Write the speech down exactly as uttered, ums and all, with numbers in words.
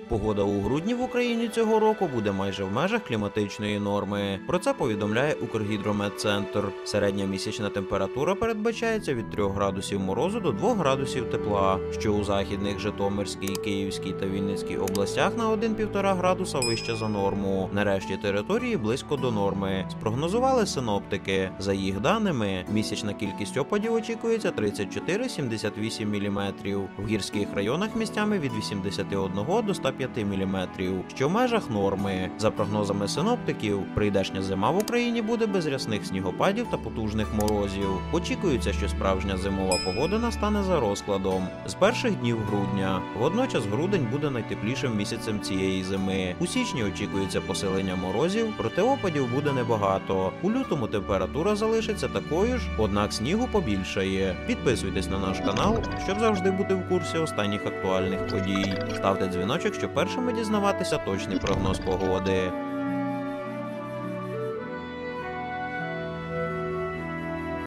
Погода у грудні в Україні цього року буде майже в межах кліматичної норми. Про це повідомляє Укргідрометцентр. Середня місячна температура передбачається від трьох градусів морозу до двох градусів тепла, що у західних Житомирській, Київській та Вінницькій областях на один-півтора градуса вище за норму. На решті території близько до норми. Спрогнозували синоптики. За їх даними, місячна кількість опадів очікується тридцять чотири - сімдесят вісім міліметрів. В гірських районах місцями від вісімдесят один до ста п'яти міліметрів, що в межах норми. За прогнозами синоптиків, прийдешня зима в Україні буде без рясних снігопадів та потужних морозів. Очікується, що справжня зимова погода настане за розкладом з перших днів грудня. Водночас грудень буде найтеплішим місяцем цієї зими. У січні очікується посилення морозів, проте опадів буде небагато. У лютому температура залишиться такою ж, однак снігу побільшає. Підписуйтесь на наш канал, щоб завжди бути в курсі останніх актуальних подій. Ставте дзвіночок, щоб першими дізнаватися точний прогноз погоди.